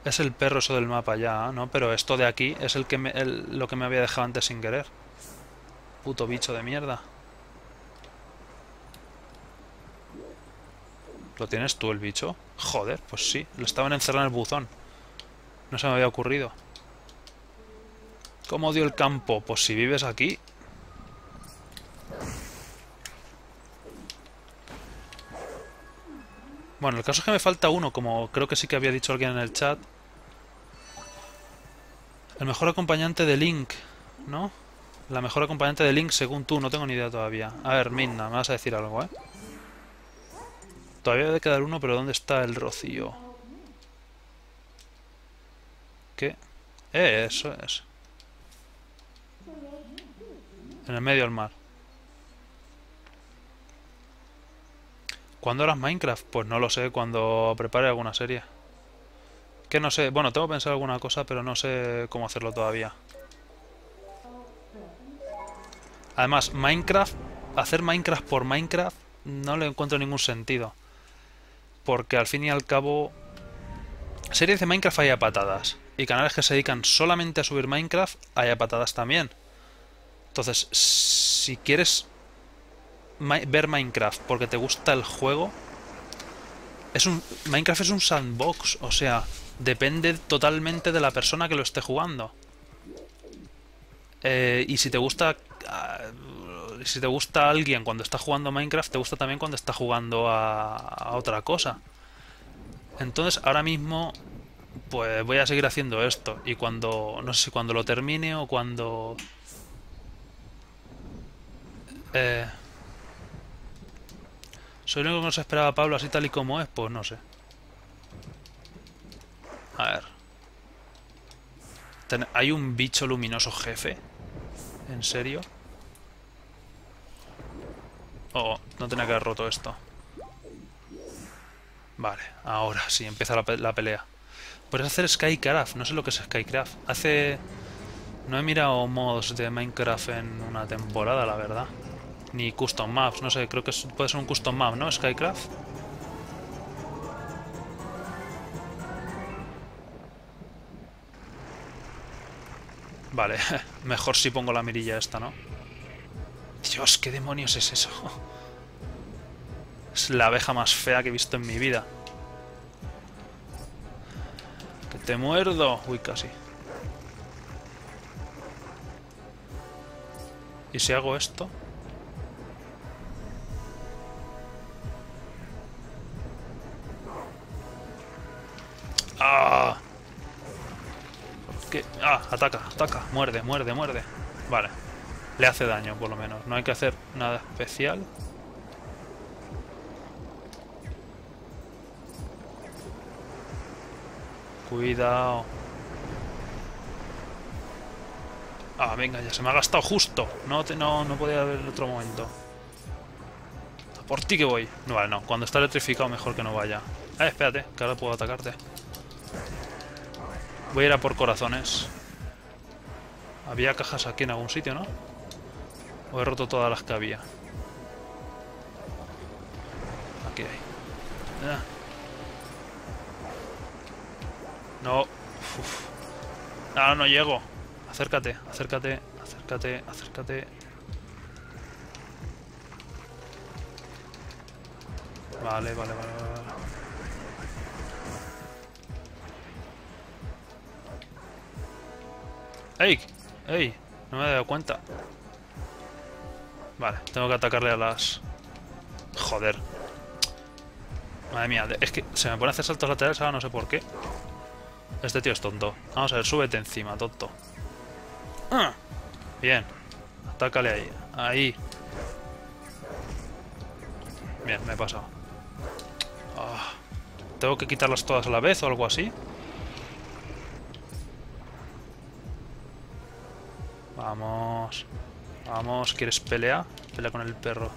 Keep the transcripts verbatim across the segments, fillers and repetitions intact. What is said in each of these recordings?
Es el perro eso del mapa ya, ¿no? Pero esto de aquí es el que me, el- lo que me había dejado antes sin querer. Puto bicho de mierda. ¿Lo tienes tú el bicho? Joder, pues sí. Lo estaban encerrado en el buzón. No se me había ocurrido. ¿Cómo odio el campo? Pues si vives aquí. Bueno, el caso es que me falta uno, como creo que sí que había dicho alguien en el chat. El mejor acompañante de Link, ¿no? La mejor acompañante de Link según tú, no tengo ni idea todavía. A ver, Minna, me vas a decir algo, ¿eh? Todavía debe quedar uno, pero ¿dónde está el rocío? ¿Qué? Eh, eso es. En el medio del mar. ¿Cuándo harás Minecraft? Pues no lo sé, cuando prepare alguna serie. Que no sé, bueno, tengo que pensar alguna cosa, pero no sé cómo hacerlo todavía. Además, Minecraft, hacer Minecraft por Minecraft no le encuentro ningún sentido. Porque al fin y al cabo, series de Minecraft hay a patadas. Y canales que se dedican solamente a subir Minecraft hay a patadas también. Entonces, si quieres ver Minecraft porque te gusta el juego, es un Minecraft es un sandbox, o sea, depende totalmente de la persona que lo esté jugando. Eh, y si te gusta uh, si te gusta alguien cuando está jugando Minecraft, te gusta también cuando está jugando a, a otra cosa. Entonces, ahora mismo pues voy a seguir haciendo esto y cuando no sé si cuando lo termine o cuando eh, soy lo único que no se esperaba Pablo así tal y como es, pues no sé. A ver. Ten- ¿Hay un bicho luminoso jefe? ¿En serio? Oh, no tenía que haber roto esto. Vale, ahora sí, empieza la, pe- la pelea. Puedes hacer Skycraft, no sé lo que es Skycraft. Hace... No he mirado mods de Minecraft en una temporada, la verdad. Ni custom maps, no sé, creo que es- puede ser un custom map, ¿no? Skycraft. Vale, mejor si pongo la mirilla esta, ¿no? Dios, ¿qué demonios es eso? Es la abeja más fea que he visto en mi vida. ¡Que te muerdo! Uy, casi. ¿Y si hago esto? ¡Ah! ¿Qué? ¡Ah! Ataca, ataca. Muerde, muerde, muerde. Vale. Le hace daño, por lo menos. No hay que hacer nada especial. Cuidado. Ah, venga, ya se me ha gastado justo. No, te, no, no podía haber otro momento. Por ti que voy. No, vale, no. Cuando está electrificado mejor que no vaya. Eh, espérate, que ahora puedo atacarte. Voy a ir a por corazones. Había cajas aquí en algún sitio, ¿no? O he roto todas las que había. Aquí hay. Ah. No. Uf. Ah, no llego. Acércate, acércate, acércate, acércate. Vale, vale, vale, vale. ¡Ey! ¡Ey! No me he dado cuenta. Vale, tengo que atacarle a las... Joder. Madre mía, es que se me pone a hacer saltos laterales ahora no sé por qué. Este tío es tonto. Vamos a ver, súbete encima, tonto. ¡Ah! Bien. Atácale ahí. Ahí. Bien, me he pasado. Ah. ¿Tengo que quitarlas todas a la vez o algo así? Vamos. Vamos, ¿quieres pelea? Pelea con el perro.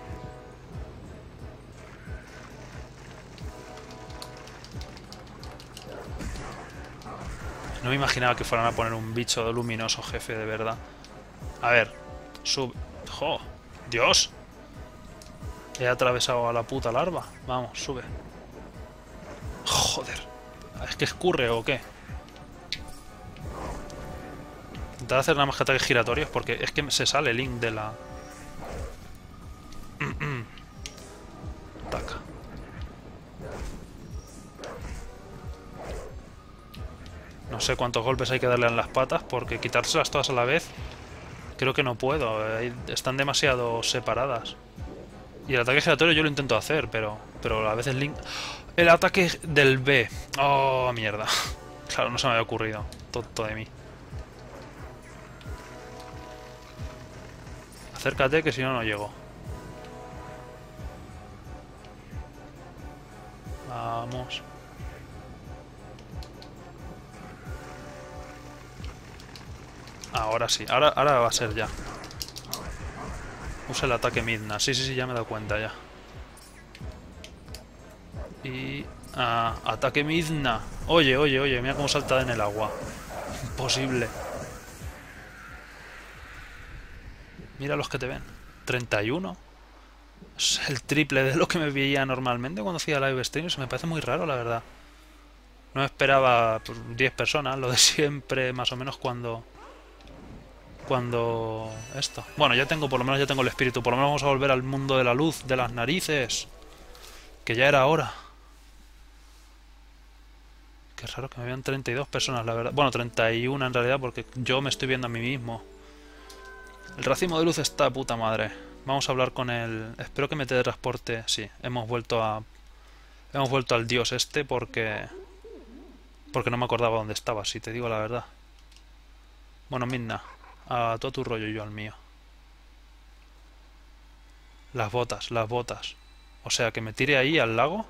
No me imaginaba que fueran a poner un bicho luminoso, jefe, de verdad. A ver, sube. ¡Jo! ¡Dios! He atravesado a la puta larva. Vamos, sube. Joder. que escurre o qué? Intentar hacer nada más que ataques giratorios porque es que se sale Link de la... Taca. No sé cuántos golpes hay que darle en las patas porque quitárselas todas a la vez creo que no puedo. Están demasiado separadas. Y el ataque giratorio yo lo intento hacer, pero pero a veces Link... El ataque del B. Oh, mierda. Claro, no se me había ocurrido. Tonto de mí. Acércate que si no, no llego. Vamos. Ahora sí, ahora, ahora va a ser ya. Usa el ataque Midna. Sí, sí, sí, ya me he dado cuenta ya. Y... Ah, ataque Midna. Oye, oye, oye, mira cómo salta en el agua. Imposible. Mira los que te ven. treinta y uno. Es el triple de lo que me veía normalmente cuando fui a live stream. Eso me parece muy raro, la verdad. No esperaba diez personas, lo de siempre, más o menos cuando... Cuando... Esto. Bueno, ya tengo, por lo menos ya tengo el espíritu. Por lo menos vamos a volver al mundo de la luz, de las narices. Que ya era hora. Qué raro que me vean treinta y dos personas, la verdad. Bueno, treinta y uno en realidad, porque yo me estoy viendo a mí mismo. El racimo de luz está puta madre. Vamos a hablar con el... Espero que me teletransporte. Sí, hemos vuelto a... Hemos vuelto al dios este porque... Porque no me acordaba dónde estaba, si te digo la verdad. Bueno, Midna, a todo tu rollo y yo al mío. Las botas, las botas. O sea, que me tire ahí al lago.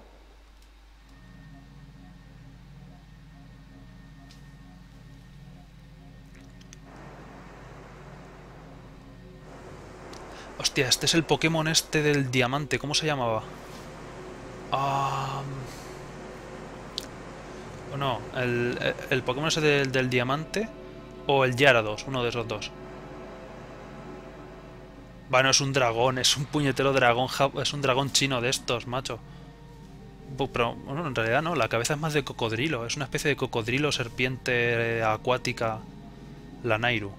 Hostia, este es el Pokémon este del diamante. ¿Cómo se llamaba? Ah... No, el, el Pokémon ese del, del diamante o el Gyarados, uno de esos dos. Bueno, es un dragón, es un puñetero dragón, es un dragón chino de estos, macho. Pero, bueno, en realidad no, la cabeza es más de cocodrilo, es una especie de cocodrilo serpiente acuática, la Nairu.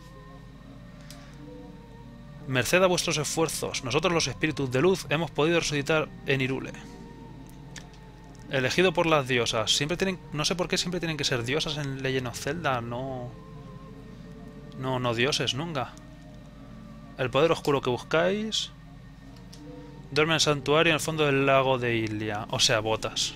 Merced a vuestros esfuerzos, nosotros los espíritus de luz hemos podido resucitar en Hyrule. Elegido por las diosas. Siempre tienen... No sé por qué siempre tienen que ser diosas en Legend of Zelda. No... No, no dioses, nunca. El poder oscuro que buscáis... Duerme en el santuario en el fondo del lago de Ilia. O sea, botas.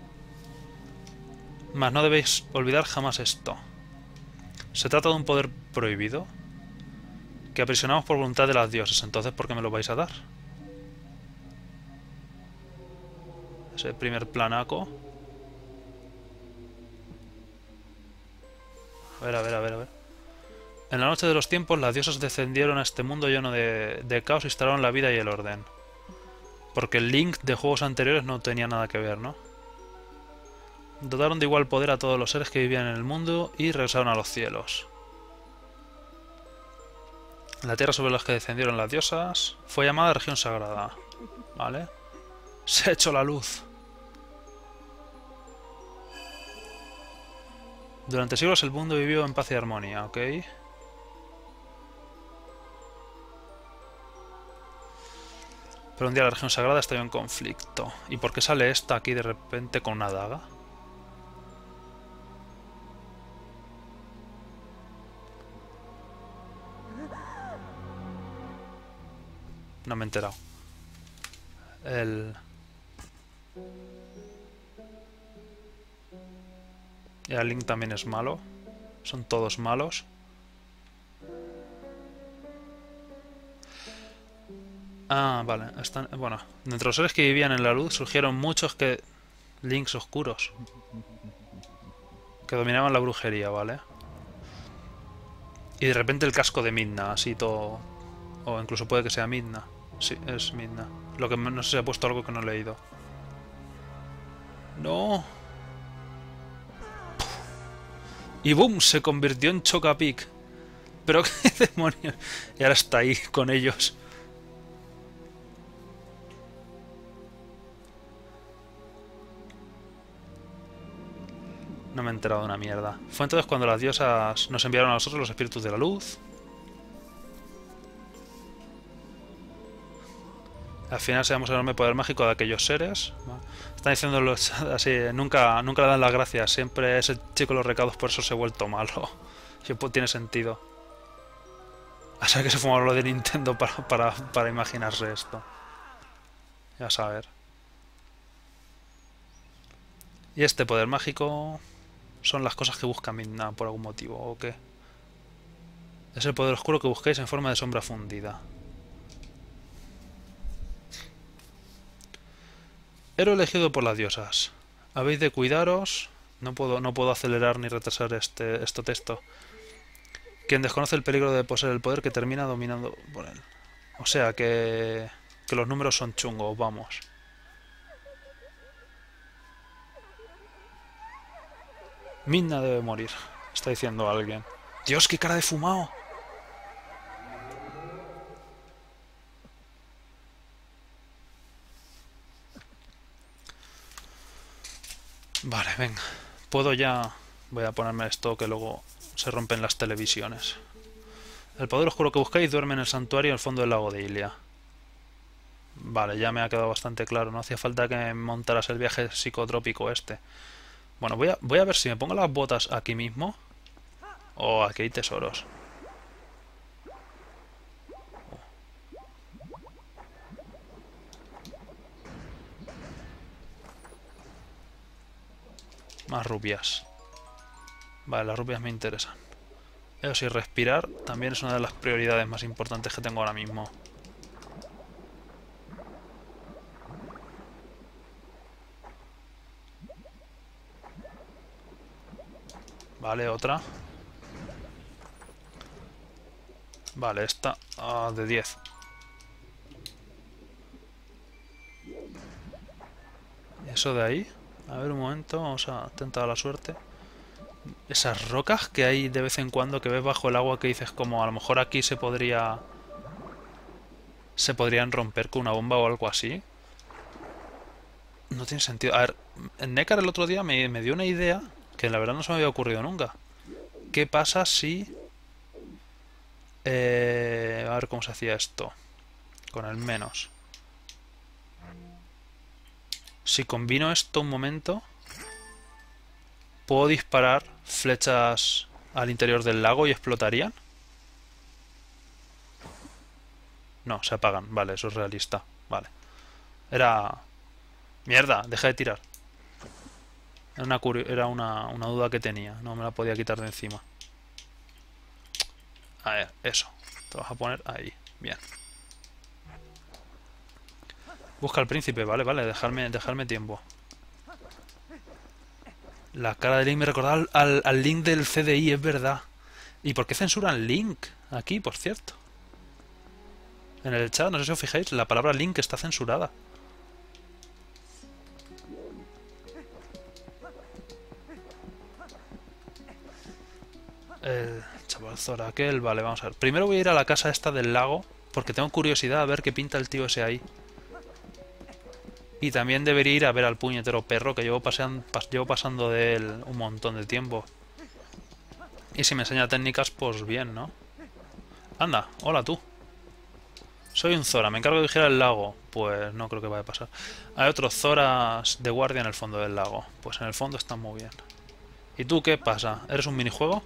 Mas no debéis olvidar jamás esto. Se trata de un poder prohibido que aprisionamos por voluntad de las diosas. Entonces, ¿por qué me lo vais a dar? Ese primer planaco. A ver, a ver, a ver, a ver. En la noche de los tiempos, las diosas descendieron a este mundo lleno de, de caos e instalaron la vida y el orden. Porque el Link de juegos anteriores no tenía nada que ver, ¿no? Dotaron de igual poder a todos los seres que vivían en el mundo y regresaron a los cielos. La tierra sobre la que descendieron las diosas fue llamada región sagrada. ¿Vale? Se ha hecho la luz. Durante siglos el mundo vivió en paz y armonía, ¿ok? Pero un día la región sagrada estalló en conflicto. ¿Y por qué sale esta aquí de repente con una daga? No me he enterado. El... Y el Link también es malo. Son todos malos. Ah, vale. Están... Bueno, de entre los seres que vivían en la luz surgieron muchos que... Links oscuros. Que dominaban la brujería, ¿vale? Y de repente el casco de Midna, así todo... O incluso puede que sea Midna. Sí, es Midna. Lo que no sé si ha puesto algo que no he leído. ¡No! Y boom, se convirtió en Chocapic. Pero qué demonios. Y ahora está ahí con ellos. No me he enterado de una mierda. Fue entonces cuando las diosas nos enviaron a nosotros los espíritus de la luz. Al final seamos el enorme poder mágico de aquellos seres. Están diciendo los, así, nunca, nunca le dan las gracias. Siempre ese chico los recados, por eso se ha vuelto malo. Y pues tiene sentido. O sea que se fumaron lo de Nintendo para, para, para imaginarse esto. Ya a saber. Y este poder mágico son las cosas que busca Midna por algún motivo, ¿o qué? Es el poder oscuro que busquéis en forma de sombra fundida. Héroe elegido por las diosas. Habéis de cuidaros. No puedo, no puedo acelerar ni retrasar este, este texto. Quien desconoce el peligro de poseer el poder que termina dominando por él. O sea que, que los números son chungos, vamos. Midna debe morir, está diciendo alguien. Dios, qué cara de fumado. Vale, venga. Puedo ya... Voy a ponerme esto que luego se rompen las televisiones. El poder oscuro que buscáis duerme en el santuario al fondo del lago de Ilia. Vale, ya me ha quedado bastante claro. No hacía falta que montaras el viaje psicotrópico este. Bueno, voy a, voy a ver si me pongo las botas aquí mismo. O aquí hay tesoros. Más rubias. Vale, las rubias me interesan. Eso sí, respirar también es una de las prioridades más importantes que tengo ahora mismo. Vale, otra. Vale, esta ah, de diez. Eso de ahí. A ver un momento, vamos a tentar la suerte. Esas rocas que hay de vez en cuando que ves bajo el agua que dices como a lo mejor aquí se podría... Se podrían romper con una bomba o algo así. No tiene sentido. A ver, Neckar el otro día me, me dio una idea que la verdad no se me había ocurrido nunca. ¿Qué pasa si... Eh, a ver cómo se hacía esto. Con el menos. Si combino esto un momento, ¿puedo disparar flechas al interior del lago y explotarían? No, se apagan. Vale, eso es realista. Vale. Era... Mierda, deja de tirar. Era, una, era una, una duda que tenía. No me la podía quitar de encima. A ver, eso. Te vas a poner ahí. Bien. Busca al príncipe, vale, vale. Dejarme, dejarme tiempo. La cara de Link me recordaba al, al, al Link del C D I, es verdad. ¿Y por qué censuran Link? Aquí, por cierto. En el chat, no sé si os fijáis, la palabra Link está censurada. El chaval Zorakel, vale, vamos a ver. Primero voy a ir a la casa esta del lago, porque tengo curiosidad a ver qué pinta el tío ese ahí. Y también debería ir a ver al puñetero perro, que llevo, pasean, pas, llevo pasando de él un montón de tiempo. Y si me enseña técnicas, pues bien, ¿no? Anda, hola tú. Soy un Zora, me encargo de vigilar el lago. Pues no creo que vaya a pasar. Hay otros Zoras de guardia en el fondo del lago. Pues en el fondo están muy bien. ¿Y tú qué pasa? ¿Eres un minijuego?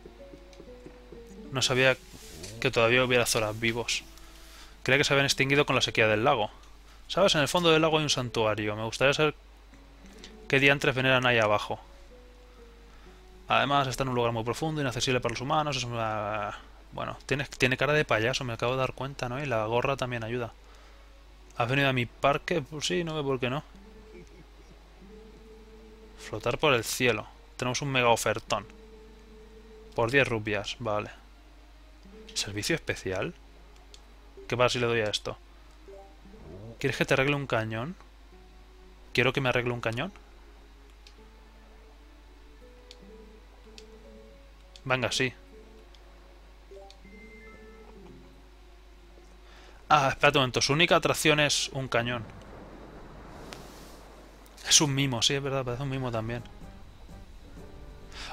No sabía que todavía hubiera Zoras vivos. Creía que se habían extinguido con la sequía del lago. ¿Sabes? En el fondo del lago hay un santuario. Me gustaría saber qué diantres veneran ahí abajo. Además está en un lugar muy profundo, inaccesible para los humanos. Es una... Bueno, tiene, tiene cara de payaso, me acabo de dar cuenta, ¿no? Y la gorra también ayuda. ¿Has venido a mi parque? Pues sí, no veo por qué no. Flotar por el cielo. Tenemos un mega ofertón. Por diez rupias, vale. ¿Servicio especial? ¿Qué pasa si le doy a esto? ¿Quieres que te arregle un cañón? ¿Quiero que me arregle un cañón? Venga, sí. Ah, espérate un momento. Su única atracción es un cañón. Es un mimo, sí, es verdad, parece un mimo también.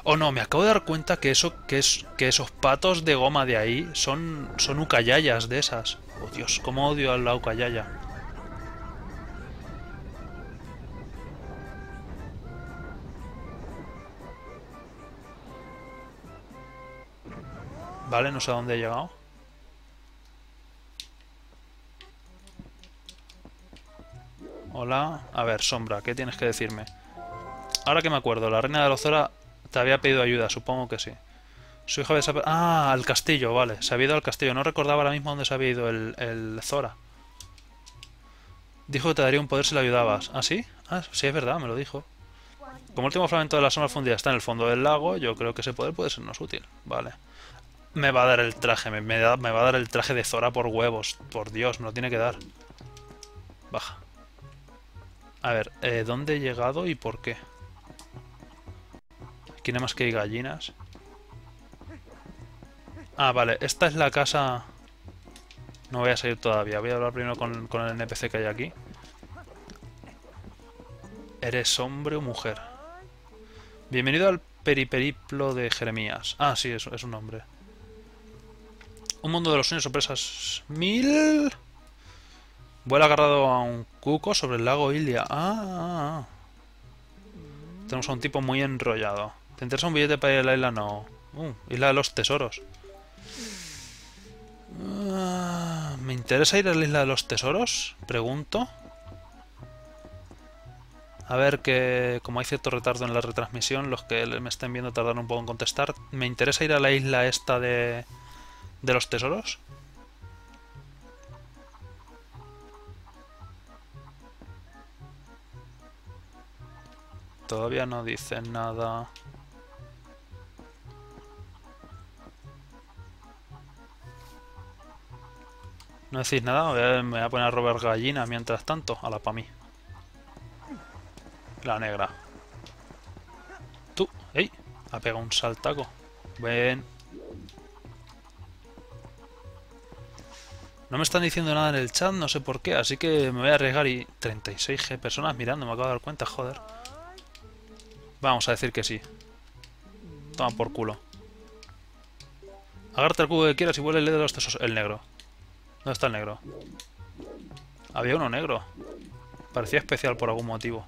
Oh no, me acabo de dar cuenta que eso, que es, que esos patos de goma de ahí son, son ucayayas de esas. Oh Dios, cómo odio a la ucayaya. Vale, no sé a dónde he llegado. Hola. A ver, Sombra, ¿qué tienes que decirme? Ahora que me acuerdo, la reina de la Zora te había pedido ayuda, supongo que sí. Su hijo había desapare- Ah, al castillo, vale. Se había ido al castillo. No recordaba ahora mismo dónde se había ido el, el Zora. Dijo que te daría un poder si le ayudabas. ¿Ah, sí? Ah, sí, es verdad, me lo dijo. Como último fragmento de la sombra fundida está en el fondo del lago, yo creo que ese poder puede sernos útil. Vale. Me va a dar el traje, me, me da- me va a dar el traje de Zora por huevos. Por Dios, me lo tiene que dar. Baja. A ver, eh, ¿dónde he llegado y por qué? Aquí nada más que hay gallinas. Ah, vale, esta es la casa... No voy a salir todavía, voy a hablar primero con, con el N P C que hay aquí. ¿Eres hombre o mujer? Bienvenido al periperiplo de Jeremías. Ah, sí, es, es un hombre. Un mundo de los sueños, sorpresas... ¡Mil! Vuela agarrado a un cuco sobre el lago Ilia. Ah, ah, ah. Tenemos a un tipo muy enrollado. ¿Te interesa un billete para ir a la isla? No. Uh, Isla de los Tesoros. Ah, ¿me interesa ir a la isla de los tesoros? Pregunto. A ver que, como hay cierto retardo en la retransmisión, los que me estén viendo tardan un poco en contestar. ¿Me interesa ir a la isla esta de, de los tesoros? Todavía no dicen nada. ¿No decís nada? Voy a- me voy a poner a robar gallina mientras tanto. A la pa' mí. La negra. Tú, ¡ey! Ha pegado un saltaco. Ven. No me están diciendo nada en el chat, no sé por qué, así que me voy a arriesgar y... treinta y seis G personas mirando, me acabo de dar cuenta, joder. Vamos a decir que sí. Toma por culo. Agárrate el cubo que quieras y vuelve el de los tesoros. El negro. ¿Dónde está el negro? Había uno negro. Parecía especial por algún motivo.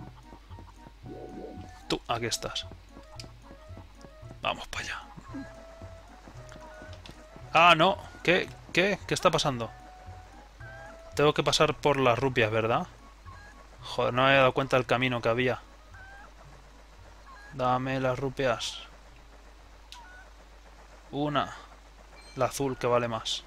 Tú, aquí estás. Vamos para allá. Ah, no. ¿Qué? ¿Qué? ¿Qué está pasando? Tengo que pasar por las rupias, ¿verdad? Joder, no me había dado cuenta del camino que había. Dame las rupias. Una. La azul que vale más.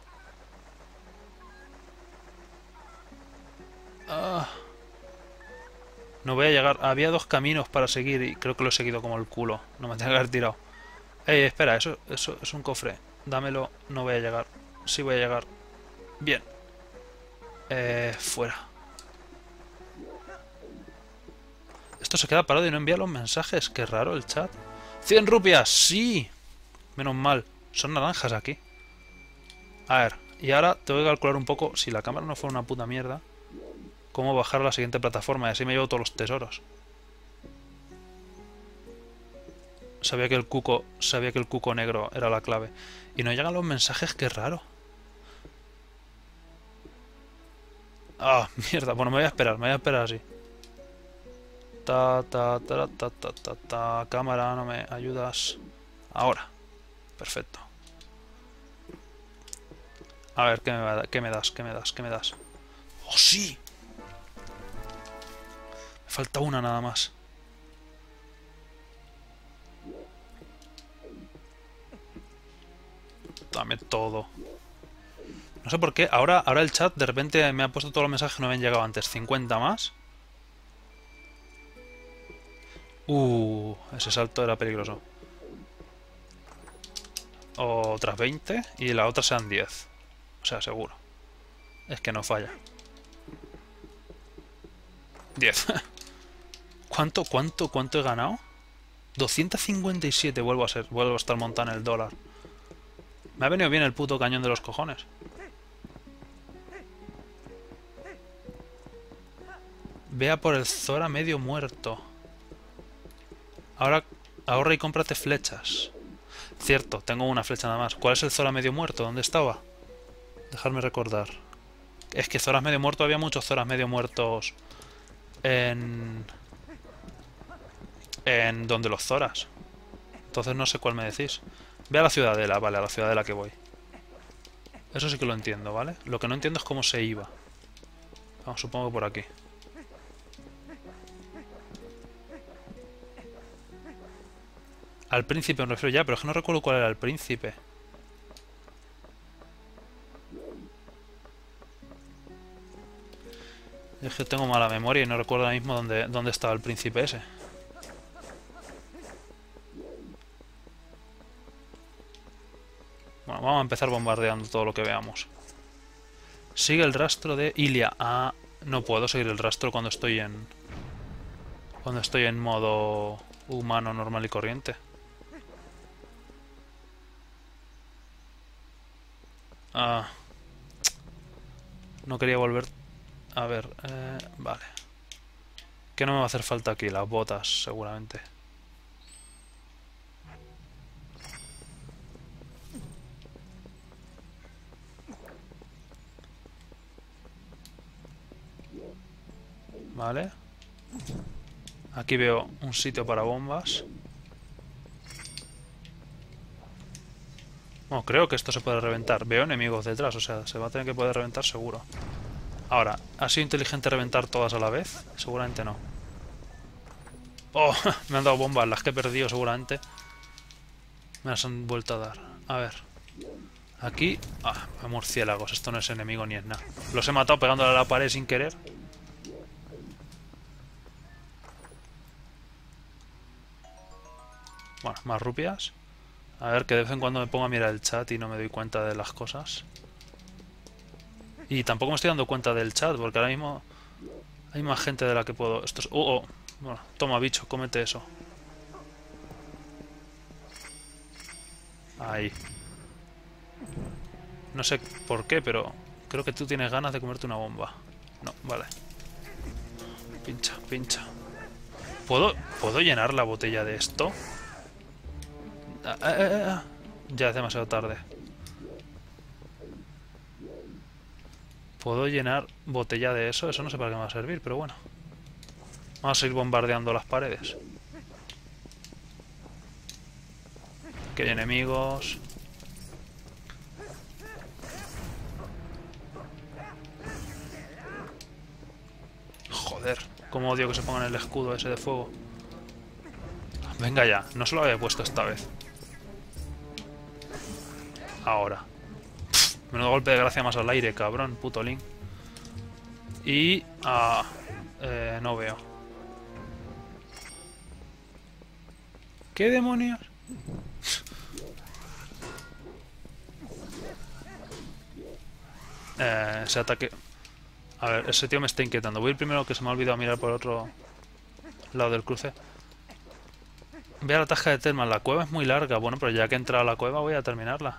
Ah. No voy a llegar. Había dos caminos para seguir y creo que lo he seguido como el culo. No me tengo que haber tirado. Ey, espera, eso, eso es un cofre. Dámelo. No voy a llegar. Sí voy a llegar. Bien. Eh, fuera. Esto se queda parado y no envía los mensajes. Qué raro el chat. ¡Cien rupias! ¡Sí! Menos mal. Son naranjas aquí. A ver. Y ahora tengo que calcular un poco, si la cámara no fuera una puta mierda, cómo bajar a la siguiente plataforma. Y así me llevo todos los tesoros. Sabía que el cuco, sabía que el cuco negro era la clave. Y no llegan los mensajes, qué raro. Ah, mierda. Bueno, me voy a esperar, me voy a esperar así. Ta, ta, ta, ta, ta, ta, ta. Cámara, no me ayudas. Ahora. Perfecto. A ver, ¿qué me, va- qué me das? ¿Qué me das? ¿Qué me das? ¡Oh, sí! Me falta una nada más. Dame todo. No sé por qué. Ahora, ahora el chat de repente me ha puesto todos los mensajes que no habían llegado antes. cincuenta más. Uh, ese salto era peligroso. Otras veinte y la otra sean diez. O sea, seguro. Es que no falla. diez. ¿Cuánto, cuánto, cuánto he ganado? doscientos cincuenta y siete vuelvo a ser. Vuelvo a estar montando en el dólar. Me ha venido bien el puto cañón de los cojones. Vea por el Zora medio muerto. Ahora, Ahorra y cómprate flechas. Cierto, tengo una flecha nada más. ¿Cuál es el Zora medio muerto? ¿Dónde estaba? Dejadme recordar. Es que Zoras medio muerto, había muchos Zoras medio muertos en... En donde los Zoras. Entonces no sé cuál me decís. Ve a la ciudadela, vale, a la ciudadela que voy. Eso sí que lo entiendo, ¿vale? Lo que no entiendo es cómo se iba. Vamos, supongo que por aquí. Al príncipe me refiero ya, pero es que no recuerdo cuál era el príncipe. Es que tengo mala memoria y no recuerdo ahora mismo dónde, dónde estaba el príncipe ese. Bueno, vamos a empezar bombardeando todo lo que veamos. Sigue el rastro de Ilia. Ah, no puedo seguir el rastro cuando estoy en... Cuando estoy en modo humano normal y corriente. Ah, no quería volver... A ver, eh, vale. ¿Qué no me va a hacer falta aquí? Las botas, seguramente. Vale. Aquí veo un sitio para bombas. Bueno, creo que esto se puede reventar. Veo enemigos detrás, o sea, se va a tener que poder reventar seguro. Ahora, ¿ha sido inteligente reventar todas a la vez? Seguramente no. Oh, me han dado bombas, las que he perdido seguramente. Me las han vuelto a dar. A ver. Aquí... Ah, murciélagos, esto no es enemigo ni es nada. Los he matado pegándole a la pared sin querer. Bueno, más rupias. A ver, que de vez en cuando me pongo a mirar el chat y no me doy cuenta de las cosas. Y tampoco me estoy dando cuenta del chat, porque ahora mismo hay más gente de la que puedo... Esto es... Oh, oh. Bueno, toma, bicho, cómete eso. Ahí. No sé por qué, pero creo que tú tienes ganas de comerte una bomba. No, vale. Pincha, pincha. ¿Puedo, ¿puedo llenar la botella de esto? Ah, ah, ah, ah. Ya es demasiado tarde. ¿Puedo llenar botella de eso? Eso no sé para qué me va a servir, pero bueno. Vamos a seguir bombardeando las paredes. Aquí hay enemigos. Joder, cómo odio que se pongan el escudo ese de fuego. Venga ya, no se lo había puesto esta vez. Ahora. Pff, menudo golpe de gracia más al aire, cabrón, puto Link. Y... Ah, eh, no veo. ¿Qué demonios? Eh, ese ataque... A ver, ese tío me está inquietando. Voy a ir primero, que se me ha olvidado mirar por el otro lado del cruce. Ve a la tasca de Telman. La cueva es muy larga. Bueno, pero ya que he entrado a la cueva voy a terminarla.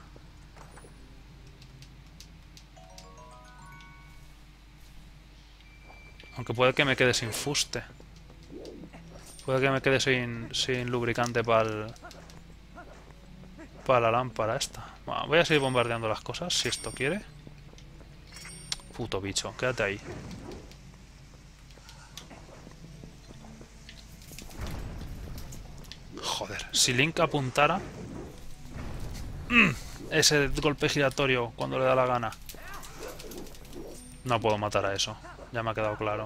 Aunque puede que me quede sin fuste. Puede que me quede sin, sin lubricante para el... Para la lámpara esta. Bueno, voy a seguir bombardeando las cosas, si esto quiere. Puto bicho, quédate ahí. Joder, si Link apuntara... ¡Mm! Ese golpe giratorio cuando le da la gana. No puedo matar a eso, ya me ha quedado claro.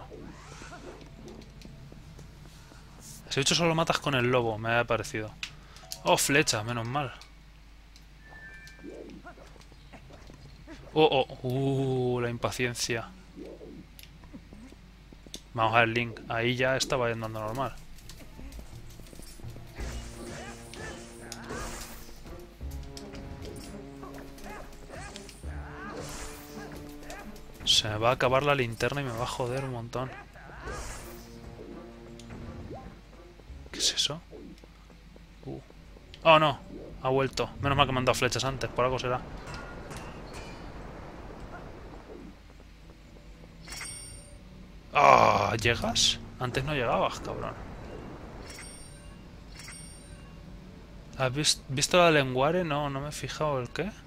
Ese bicho solo matas con el lobo, me ha parecido. Oh, flecha, menos mal. Oh, oh, uh, la impaciencia. Vamos a ver, Link. Ahí ya estaba andando normal. Se me va a acabar la linterna y me va a joder un montón. ¿Qué es eso? Uh. Oh, no. Ha vuelto. Menos mal que me han dado flechas antes. Por algo será. Ah, ¿llegas? Antes no llegabas, cabrón. ¿Has vis- visto la lenguare? No, no me he fijado el qué.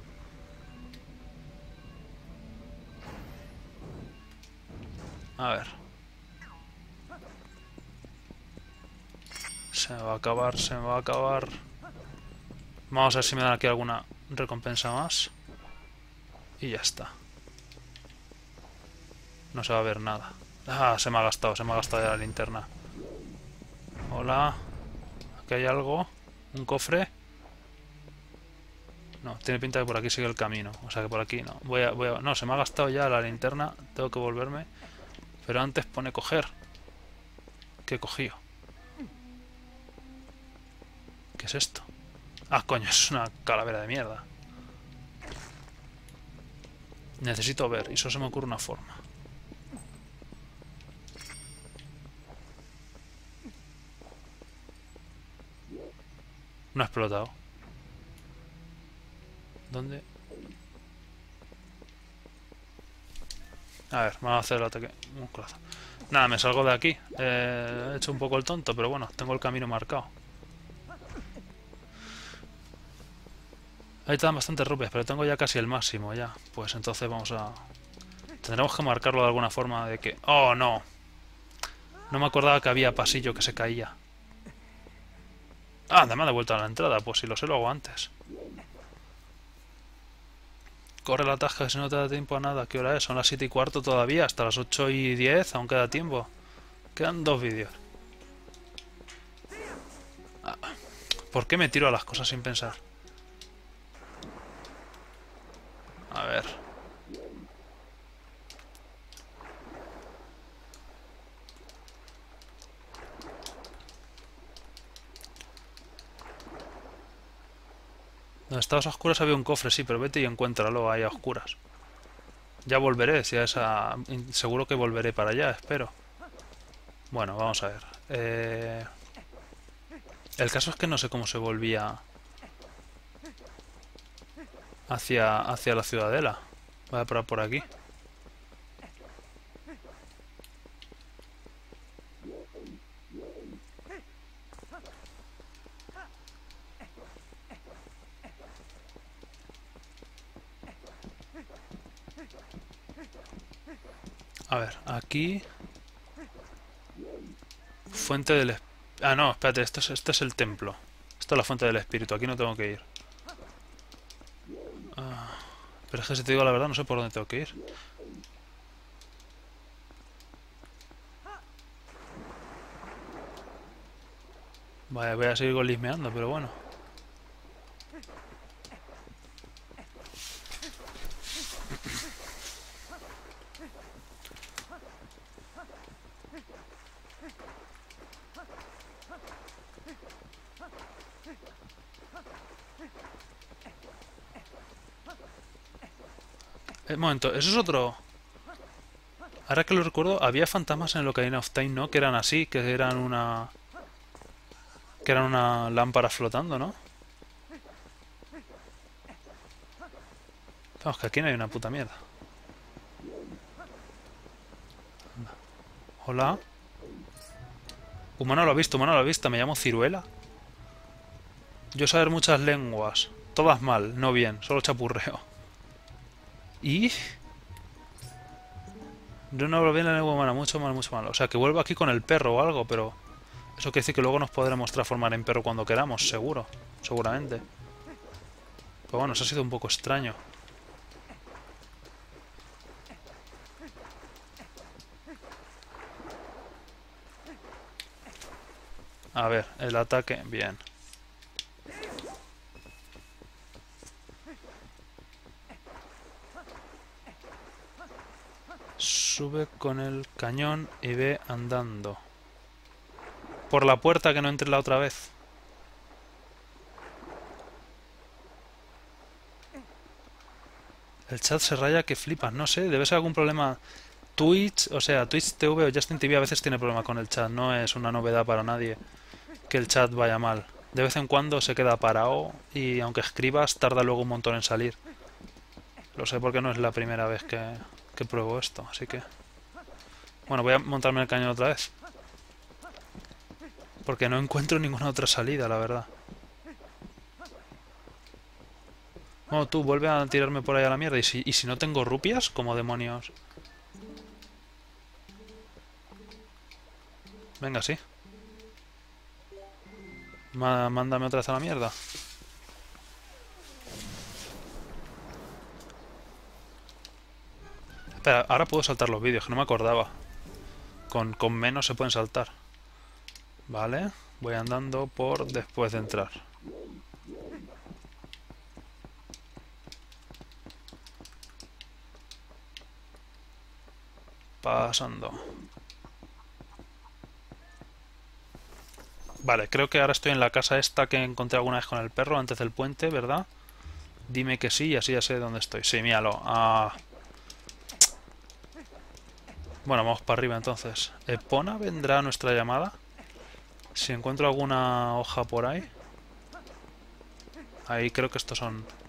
A ver. Se me va a acabar, se me va a acabar. Vamos a ver si me dan aquí alguna recompensa más. Y ya está. No se va a ver nada. Ah, se me ha gastado, se me ha gastado ya la linterna. Hola. ¿Aquí hay algo? ¿Un cofre? No, tiene pinta de que por aquí sigue el camino. O sea que por aquí no. Voy a, voy a... No, se me ha gastado ya la linterna. Tengo que volverme. Pero antes pone coger. ¿Qué he cogido? ¿Qué es esto? Ah, coño, es una calavera de mierda. Necesito ver, y solo se me ocurre una forma. No ha explotado. ¿Dónde? A ver, vamos a hacer el ataque. Musculazo. Nada, me salgo de aquí. Eh, he hecho un poco el tonto, pero bueno, tengo el camino marcado. Ahí están bastantes rupias, pero tengo ya casi el máximo ya. Pues entonces vamos a... Tendremos que marcarlo de alguna forma de que... ¡Oh, no! No me acordaba que había pasillo que se caía. Ah, además de vuelta a la entrada. Pues si lo sé lo hago antes. Corre la tasca que si no te da tiempo a nada. ¿Qué hora es? Son las siete y cuarto todavía. Hasta las ocho y diez aún queda tiempo. Quedan dos vídeos. Ah, ¿por qué me tiro a las cosas sin pensar? A ver. Donde estabas a oscuras había un cofre, sí, pero vete y encuéntralo ahí a oscuras. Ya volveré, si a esa... Seguro que volveré para allá, espero. Bueno, vamos a ver. Eh... El caso es que no sé cómo se volvía hacia, hacia la ciudadela. Voy a probar por aquí. A ver, aquí... Fuente del... es- Ah, no, espérate, esto es, este es el templo. Esto es la fuente del espíritu, aquí no tengo que ir. Ah, pero es que si te digo la verdad no sé por dónde tengo que ir. Vale, voy a seguir golismeando, pero bueno. Eh, un momento, eso es otro... Ahora que lo recuerdo, había fantasmas en el Ocarina of Time, ¿no? Que eran así, que eran una... Que eran una lámpara flotando, ¿no? Vamos, que aquí no hay una puta mierda. Hola. Humano lo ha visto, humano lo ha visto. Me llamo Ciruela. Yo saber muchas lenguas. Todas mal, no bien, solo chapurreo. ¿Y? Yo no hablo bien la lengua humana, mucho mal, mucho mal. O sea, que vuelvo aquí con el perro o algo, pero... Eso quiere decir que luego nos podremos transformar en perro cuando queramos, seguro. Seguramente. Pero bueno, eso ha sido un poco extraño. A ver, el ataque, bien. Sube con el cañón y ve andando. Por la puerta, que no entre la otra vez. El chat se raya que flipas, no sé, debe ser algún problema. Twitch, o sea, Twitch T V o Justin T V a veces tiene problema con el chat, no es una novedad para nadie que el chat vaya mal. De vez en cuando se queda parado y aunque escribas tarda luego un montón en salir. Lo sé porque no es la primera vez que, que pruebo esto, así que... Bueno, voy a montarme el cañón otra vez. Porque no encuentro ninguna otra salida, la verdad. No, tú, vuelve a tirarme por ahí a la mierda. ¿Y si, y si no tengo rupias? ¿Cómo demonios? Venga, sí. Ma- mándame otra vez a la mierda. Espera, ahora puedo saltar los vídeos, que no me acordaba. Con, con menos se pueden saltar. Vale, voy andando por después de entrar. Pasando. Vale, creo que ahora estoy en la casa esta que encontré alguna vez con el perro antes del puente, ¿verdad? Dime que sí y así ya sé dónde estoy. Sí, míralo. Ah. Bueno, vamos para arriba entonces. ¿Epona vendrá a nuestra llamada? Si encuentro alguna hoja por ahí. Ahí creo que estos son